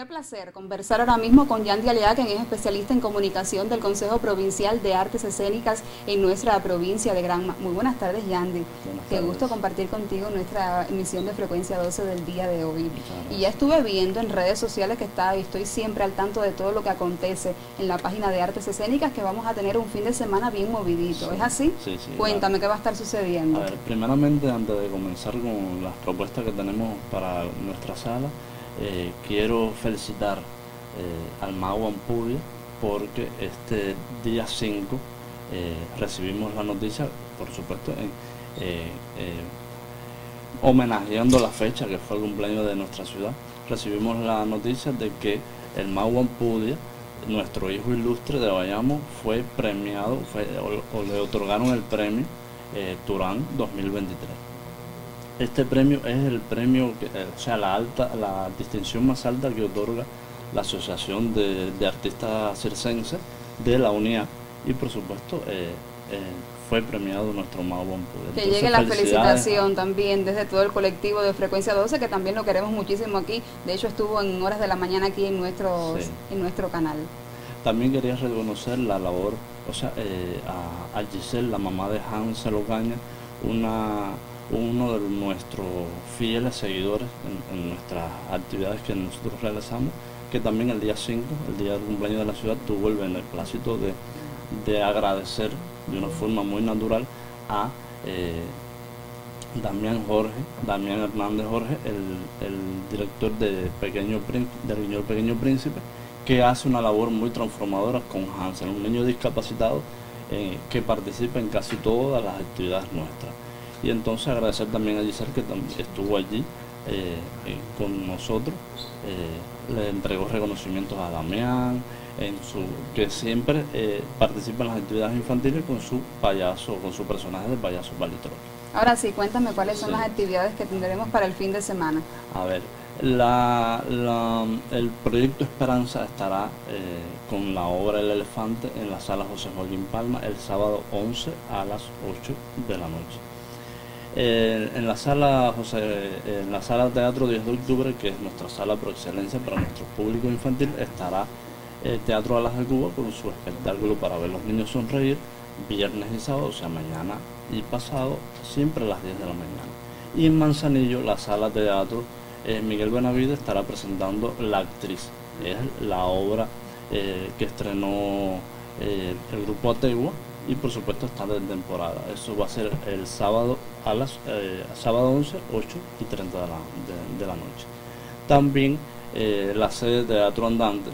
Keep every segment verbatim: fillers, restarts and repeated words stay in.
Qué placer conversar ahora mismo con Yandy Aleá, quien es especialista en comunicación del Consejo Provincial de Artes Escénicas en nuestra provincia de Granma. Muy buenas tardes, Yandy. Buenas Qué tardes. gusto compartir contigo nuestra emisión de Frecuencia doce del día de hoy. Y ya estuve viendo en redes sociales que está, y estoy siempre al tanto de todo lo que acontece en la página de Artes Escénicas, que vamos a tener un fin de semana bien movidito. Sí, ¿Es así? Sí, sí. Cuéntame, claro. ¿qué va a estar sucediendo? A ver, primeramente, antes de comenzar con las propuestas que tenemos para nuestra sala, eh, quiero felicitar eh, al Mago Ampudia, porque este día cinco eh, recibimos la noticia, por supuesto, en, eh, eh, homenajeando la fecha que fue el cumpleaños de nuestra ciudad. Recibimos la noticia de que el Mago Ampudia, nuestro hijo ilustre de Bayamo, fue premiado, fue, o, o le otorgaron el premio eh, Turán dos mil veintitrés. Este premio es el premio, que, eh, o sea, la alta, la distinción más alta que otorga la Asociación de, de Artistas Circenses de la UNIA, y por supuesto eh, eh, fue premiado nuestro Mago Ampudia. Que Entonces, llegue la felicidades. felicitación también desde todo el colectivo de Frecuencia doce, que también lo queremos muchísimo aquí. De hecho, estuvo en horas de la mañana aquí en, nuestros, Sí. en nuestro canal. También quería reconocer la labor, o sea, eh, a, a Giselle, la mamá de Hansel Ocaña, una, uno de nuestros fieles seguidores en, en nuestras actividades que nosotros realizamos, que también el día cinco, el día del cumpleaños de la ciudad, tuvo el beneplácito de, de agradecer de una forma muy natural a eh, Damián Jorge, Damián Hernández Jorge, el, el director de Pequeño Príncipe, del Guiñol Pequeño Príncipe, que hace una labor muy transformadora con Hansel, un niño discapacitado eh, que participa en casi todas las actividades nuestras. Y entonces agradecer también a Giselle, que estuvo allí eh, eh, con nosotros, eh, le entregó reconocimientos a Damián, en su, que siempre eh, participa en las actividades infantiles con su payaso, con su personaje de payaso Palitroque. Ahora sí, cuéntame cuáles son Sí. las actividades que tendremos para el fin de semana. A ver, la, la, el proyecto Esperanza estará eh, con la obra El Elefante en la sala José Joaquín Palma el sábado once a las ocho de la noche. Eh, en la sala José, en la sala Teatro diez de octubre, que es nuestra sala por excelencia para nuestro público infantil, estará el Teatro Alas de Cuba con su espectáculo para ver los niños sonreír, viernes y sábado, o sea, mañana y pasado, siempre a las diez de la mañana. Y en Manzanillo, la sala Teatro eh, Miguel Benavides estará presentando La Actriz, es la obra eh, que estrenó eh, el grupo Ategua, y por supuesto está de temporada. Eso va a ser el sábado a las eh, sábado once, ocho y treinta de la, de, de la noche. También eh, la sede de Teatro Andante,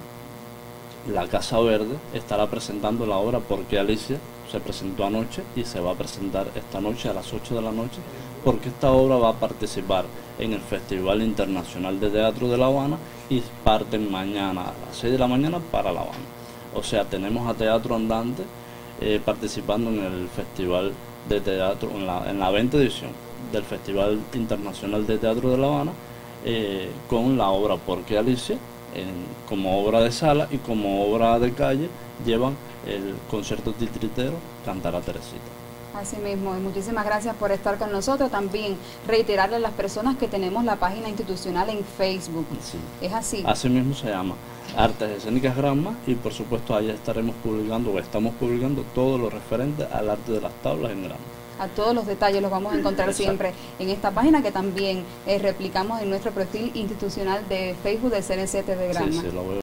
la Casa Verde, estará presentando la obra Porque Alicia. Se presentó anoche y se va a presentar esta noche a las ocho de la noche, porque esta obra va a participar en el Festival Internacional de Teatro de La Habana y parten mañana a las seis de la mañana para La Habana. O sea, tenemos a Teatro Andante eh, participando en el Festival de Teatro, en la, en la veinte edición del Festival Internacional de Teatro de La Habana, eh, con la obra Porque Alicia, en, como obra de sala, y como obra de calle llevan el concierto titiritero Cantar a Teresita. Así mismo, y muchísimas gracias por estar con nosotros. También reiterarle a las personas que tenemos la página institucional en Facebook. Sí. ¿Es así? Así mismo se llama Artes Escénicas Granma, y por supuesto allá estaremos publicando, o estamos publicando, todo lo referente al arte de las tablas en Granma. A todos los detalles los vamos a encontrar Exacto. siempre en esta página, que también eh, replicamos en nuestro perfil institucional de Facebook de C N C T V Granma. Sí, sí, lo veo.